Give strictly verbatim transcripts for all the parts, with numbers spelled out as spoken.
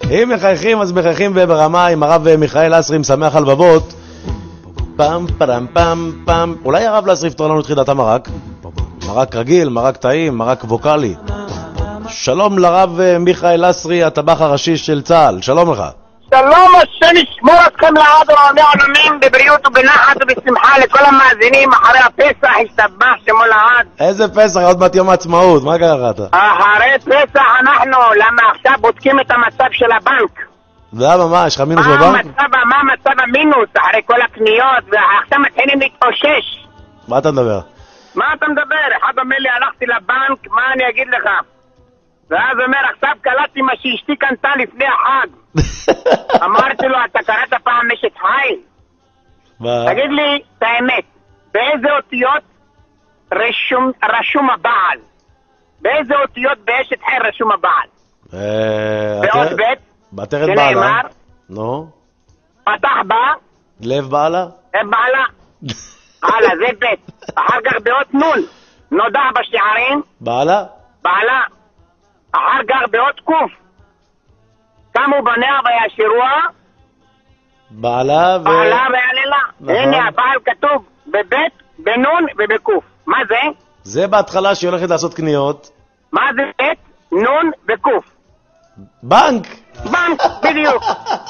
אם מחייכים אז מחייכים ברמה עם הרב מיכאל אסרי משמח הלבבות. פעם פעם פעם פעם. אולי הרב לאסרי יפתור לנו תחילת המרק? מרק רגיל, מרק טעים, מרק ווקלי. שלום לרב מיכאל אסרי, הטבח הראשי של צה"ל, שלום לך. שלום, השם ישמור אתכם לעד ולעולמי עולמים בבריאות ובנחת ובשמחה לכל המאזינים אחרי הפסח, השתבח שמו לעד. איזה פסח? עוד מעט יום העצמאות, מה קרה אתה? אחרי פסח אנחנו, למה עכשיו בודקים את המצב של הבנק. למה, מה, יש לך מינוס מה בבנק? המצב, מה המצב המינוס אחרי כל הקניות ועכשיו מתחילים להתאושש. מה אתה מדבר? מה אתה מדבר? אחד אומר לי הלכתי לבנק, מה אני אגיד לך? ואז אומר עכשיו קלטתי מה שאשתי קנתה לפני החג. אמרתי לו, אתה קראת פעם משת חי? תגיד לי את האמת, באיזה אותיות רשום, רשום הבעל? באיזה אותיות באשת חי רשום הבעל? בעוד בית בעטרת בעלה. נו. פתח בה. לב בעלה? לב בעלה. הלאה, זה בית. אחר כך באות נון. נודע בשערים. בעלה? בעלה. אחר כך באות קוף. קמו בניה וישירוה. בעלה ו... בעלה ועלילה. הנה הבעל כתוב בבית, בנון ובקוף. מה זה? זה בהתחלה שהיא הולכת לעשות קניות. מה זה בית, נון וקוף? בנק! בנק, בדיוק.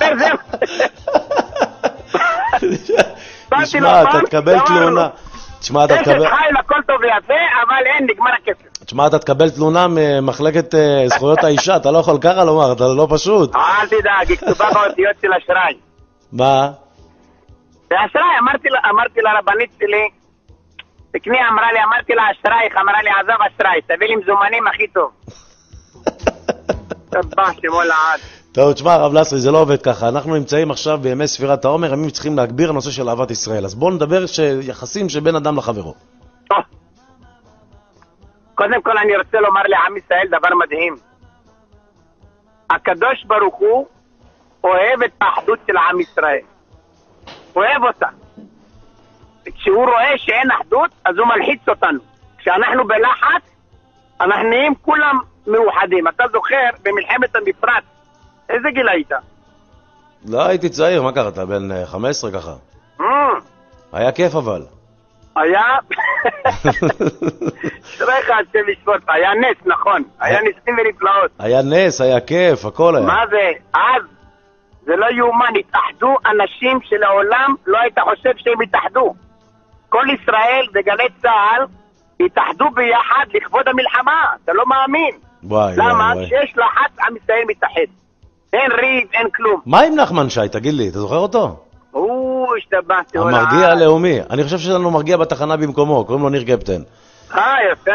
תשמע, אתה תקבל תלונה. תשמע, אתה תקבל... אשת חי לכל טוב ויפה, אבל אין, נגמר הכסף. תשמע, אתה תקבל תלונה ממחלקת זכויות האישה, אתה לא יכול ככה לומר, אתה לא פשוט. אל תדאג, היא כתובה באותיות של אשראי. מה? באשראי, אמרתי לרבנית שלי, תקני, אמרה לי, אמרתי לה אשראי, אמרה לי, עזב אשראי, תביא לי מזומנים הכי טוב. תבח שמו לעד. טוב, תשמע, הרב לסרי, זה לא עובד ככה. אנחנו נמצאים עכשיו בימי ספירת העומר, ימים צריכים להגביר הנושא של אהבת ישראל. אז בואו נדבר יחסים שבין אדם לחברו. טוב. קודם כל אני רוצה לומר לעם ישראל דבר מדהים. הקדוש ברוך הוא אוהב את האחדות של עם ישראל. אוהב אותה. כשהוא רואה שאין אחדות, אז הוא מלחיץ אותנו. כשאנחנו בלחץ, אנחנו נהיים כולם מאוחדים. אתה זוכר במלחמת המפרץ, איזה גיל היית? לא, הייתי צעיר, מה קרה? אתה בן חמש עשרה ככה. היה כיף אבל. היה? שריך עד שמשפוט, היה נס, נכון. היה נסים ונפלאות. היה נס, היה כיף, הכל היה. מה זה? אז זה לא יאומן, התאחדו אנשים שלעולם לא היית חושב שהם התאחדו. כל ישראל וגלי צה"ל התאחדו ביחד לכבוד המלחמה, אתה לא מאמין. וואי, למה? וואי. שיש לחץ עם ישראל מתאחד. אין ריב, אין כלום. מה עם נחמן שי? תגיד לי, אתה זוכר אותו? או, השתבחתי. המרגיע הלאומי. אני חושב שיש לנו מרגיע בתחנה במקומו, קוראים לו ניר קפטן. אה, יפה.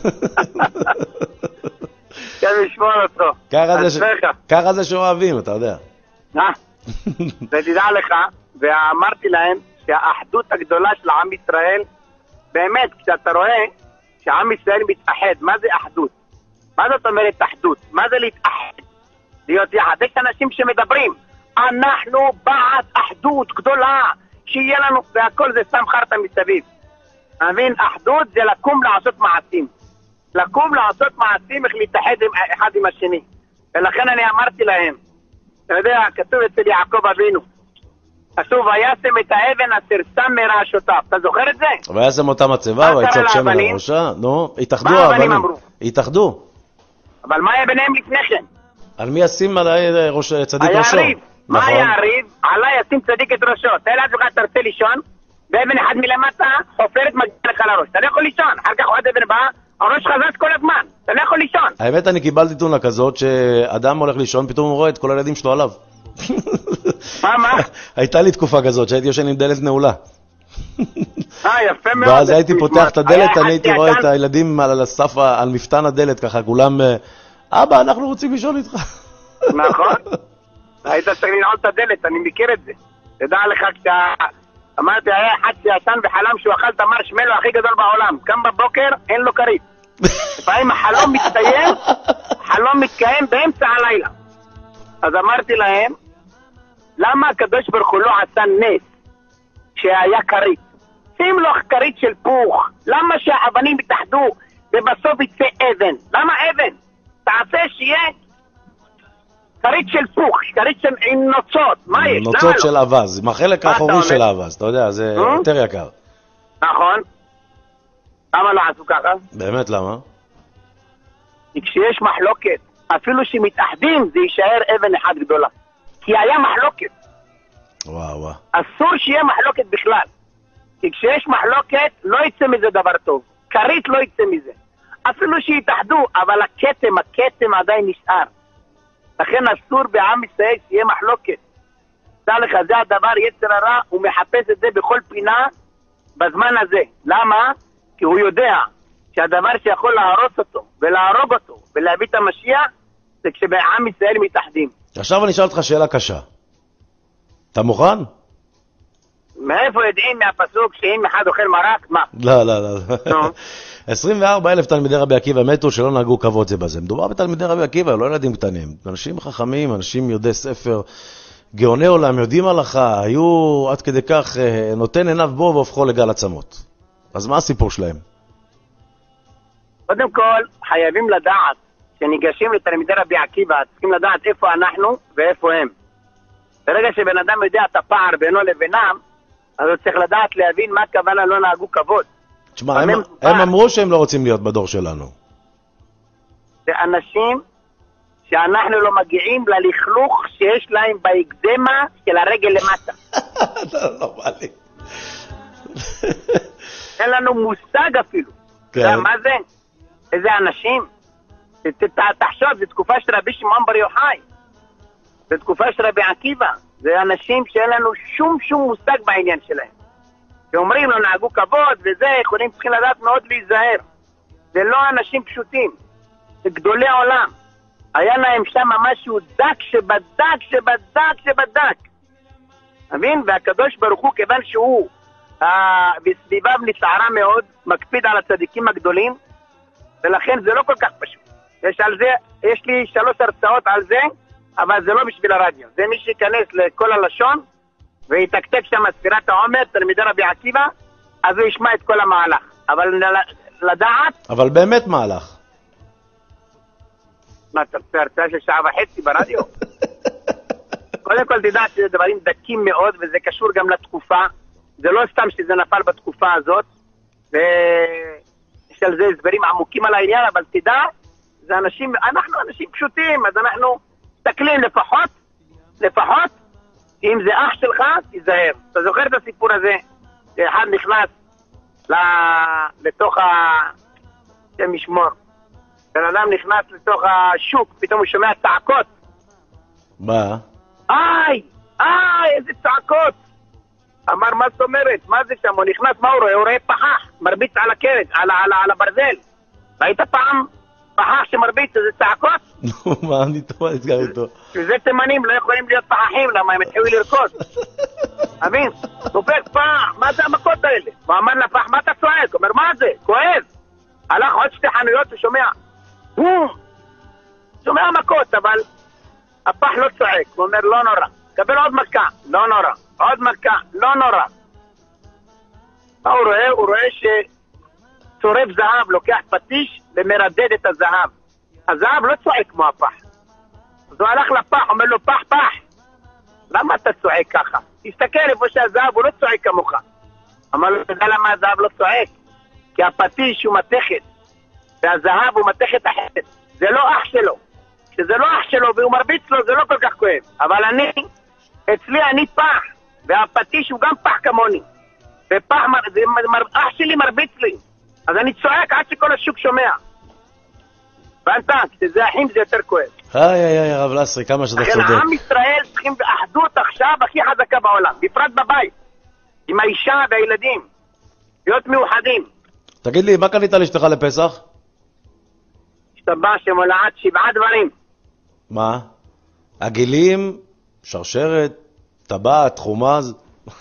כן, לשמור אותו. ככה זה שאוהבים, אתה יודע. אה, ותדע לך, ואמרתי להם שהאחדות הגדולה של עם ישראל, באמת, כשאתה רואה שעם ישראל מתאחד, מה זה אחדות? מה זאת אומרת אחדות? מה זה להתאחד? להיות יחד. יש אנשים שמדברים, אנחנו בעד אחדות גדולה, שיהיה לנו, והכל זה סתם חרטה מסביב. מבין, אחדות זה לקום לעשות מעשים. לקום לעשות מעשים, איך להתאחד אחד עם השני. ולכן אני אמרתי להם, אתה יודע, כתוב אצל יעקב אבינו, כתוב, וישם את האבן אשר שם מרעשותיו. אתה זוכר את זה? וישם אותה מצבה, ויצוק שמן על ראשה. נו, התאחדו האבנים. התאחדו. אבל מה היה ביניהם לפני כן? על מי ישים עליי ראש, צדיק ראשו? היה ריב. מה היה ריב? עליי ישים צדיק את ראשו. תראה לעצמך, אתה רוצה לישון, באבן אחד מלמטה, חופרת מגיע לך לראש. אתה לא יכול לישון. אחר כך עוד אבן באה, הראש חזץ כל הזמן. אתה לא יכול לישון. האמת, אני קיבלתי תאונה כזאת, שאדם הולך לישון, פתאום הוא רואה את כל הילדים שלו עליו. מה, מה? הייתה לי תקופה כזאת, שהייתי יושן עם דלת נעולה. אה, יפה מאוד. ואז הייתי פותח את הדלת, אני הייתי רואה את הילדים על הסף, על מפתן הדלת, ככה, כולם, אבא, אנחנו רוצים לישון איתך. נכון. היית צריך לנעול את הדלת, אני מכיר את זה. תדע לך, כשאתה... אמרתי, היה אחד שישן וחלם שהוא אכל את המרשמלו הכי גדול בעולם. קם בבוקר, אין לו כרית. לפעמים החלום מתקיים, חלום מתקיים באמצע הלילה. אז אמרתי להם, למה הקדוש ברוך הוא לא עשה נס שהיה כרית? שים לו כרית של פוך. למה שהאבנים יתאחדו ובסוף יצא אבן? למה אבן? תעשה שיהיה כרית של פוך, כרית של עם נוצות, מה יש? נוצות של אבז, עם החלק האחורי של האבז, אתה יודע, זה יותר יקר. נכון. למה לא עשו ככה? באמת, למה? כי כשיש מחלוקת, אפילו שמתאחדים, זה יישאר אבן אחת גדולה. כי היה מחלוקת. וואו וואו. אסור שיהיה מחלוקת בכלל. כי כשיש מחלוקת, לא יצא מזה דבר טוב. כרית לא יצא מזה. אפילו שיתאחדו, אבל הכתם, הכתם עדיין נשאר. לכן אסור בעם ישראל שיהיה מחלוקת. תדע לך, זה הדבר יצר הרע, הוא מחפש את זה בכל פינה בזמן הזה. למה? כי הוא יודע שהדבר שיכול להרוס אותו ולהרוג אותו ולהביא את המשיח זה כשבעם ישראל מתאחדים. עכשיו אני אשאל אותך שאלה קשה. אתה מוכן? מאיפה יודעים מהפסוק שאם אחד אוכל מרק? מה? לא, לא, לא. עשרים וארבעה אלף תלמידי רבי עקיבא מתו שלא נהגו כבוד זה בזה. מדובר בתלמידי רבי עקיבא, לא ילדים קטנים. אנשים חכמים, אנשים יודעי ספר, גאוני עולם, יודעים הלכה, היו עד כדי כך נותן עיניו בו והופכו לגל עצמות. אז מה הסיפור שלהם? קודם כל, חייבים לדעת שניגשים לתלמידי רבי עקיבא, צריכים לדעת איפה אנחנו ואיפה הם. ברגע שבן אדם יודע את הפער בינו לבינם, אז הוא צריך לדעת להבין מה הכוונה לא נהגו כבוד. תשמע, הם, הם אמרו שהם לא רוצים להיות בדור שלנו. זה אנשים שאנחנו לא מגיעים ללכלוך שיש להם בהקדמה של הרגל למטה. אתה לא בא לי. אין לנו מושג אפילו. כן. מה זה? איזה אנשים? תחשוב, זו תקופה של רבי שמעון בר יוחאי. זו תקופה של רבי עקיבא. זה אנשים שאין לנו שום שום מושג בעניין שלהם. שאומרים לו נהגו כבוד וזה, יכולים צריכים לדעת מאוד להיזהר. זה לא אנשים פשוטים. זה גדולי העולם. היה להם שם משהו דק שבדק שבדק שבדק. מבין? והקדוש ברוך הוא, כיוון שהוא אה, בסביביו נצערה מאוד, מקפיד על הצדיקים הגדולים, ולכן זה לא כל כך פשוט. יש על זה, יש לי שלוש הרצאות על זה, אבל זה לא בשביל הרדיו. זה מי שיכנס לכל הלשון, ויתקתק שם ספירת העומר, תלמידי רבי עקיבא, אז הוא ישמע את כל המהלך. אבל לדעת... אבל באמת מהלך. מה, אתה רוצה הרצאה של שעה וחצי ברדיו? קודם כל תדע שזה דברים דקים מאוד, וזה קשור גם לתקופה. זה לא סתם שזה נפל בתקופה הזאת, ויש על זה הסברים עמוקים על העניין, אבל תדע, זה אנשים, אנחנו אנשים פשוטים, אז אנחנו מסתכלים לפחות, לפחות, אם זה אח שלך, תיזהר. אתה זוכר את הסיפור הזה? שאחד נכנס לתוך ה... שם משמור. בן אדם נכנס לתוך השוק, פתאום הוא שומע צעקות. מה? איי! איי! איזה צעקות! אמר, מה זאת אומרת? מה זה שם? הוא נכנס, מה הוא רואה? הוא רואה פחח, מרביץ על הקרת, על, על, על הברזל. ראית פעם פחח שמרביץ, איזה צעקות? נו, מה אני טועה, אתגר איתו. שזה תימנים לא יכולים להיות פחחים, למה הם התחילו לרקוד. מבין? דופק פח, מה זה המכות האלה? הוא אמר לפח, מה אתה צועק? הוא אומר, מה זה? כואב. הלך עוד שתי חנויות ושומע, הוא שומע מכות, אבל הפח לא צועק. הוא אומר, לא נורא. קבל עוד מכה, לא נורא. עוד מכה, לא נורא. מה הוא רואה? הוא רואה שצורף זהב, לוקח פטיש ומרדד את הזהב. הזהב לא צועק כמו הפח. אז הוא הלך לפח, אומר לו, פח, פח. למה אתה צועק ככה? תסתכל איפה שהזהב הוא לא צועק כמוך. אמר לו, אתה יודע למה הזהב לא צועק? כי הפטיש הוא מתכת, והזהב הוא מתכת אחרת. זה לא אח שלו. כשזה לא אח שלו והוא מרביץ לו, זה לא כל כך כואב. אבל אני, אצלי אני פח, והפטיש הוא גם פח כמוני. ופח, זה, אח שלי מרביץ לי. אז אני צועק עד שכל השוק שומע. ואתה, כשזה אחים זה יותר כואב. היי, היי, היי, הרב לסרי, כמה שאתה צודק. לכן עם ישראל צריכים באחדות עכשיו הכי חזקה בעולם, בפרט בבית, עם האישה והילדים, להיות מאוחדים. תגיד לי, מה קנית לאשתך לפסח? השתבח שמולעת שבעה דברים. מה? עגילים, שרשרת, טבעת, חומז?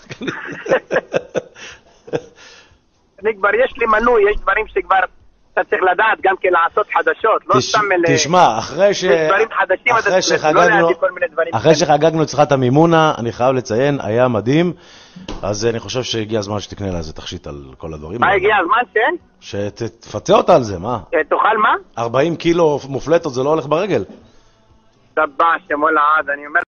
אני כבר, יש לי מנוי, יש דברים שכבר אתה צריך לדעת גם כן לעשות חדשות, לא סתם... תשמע, אחרי ש... יש דברים חדשים, לא להגיד כל מיני דברים. אחרי שחגגנו את שיחת המימונה, אני חייב לציין, היה מדהים, אז אני חושב שהגיע הזמן שתקנה לה איזה תכשיט על כל הדברים. מה הגיע הזמן שאין? שתפצה אותה על זה, מה? תאכל מה? ארבעים קילו מופלטות, זה לא הולך ברגל. שבע שמו לעד, אני אומר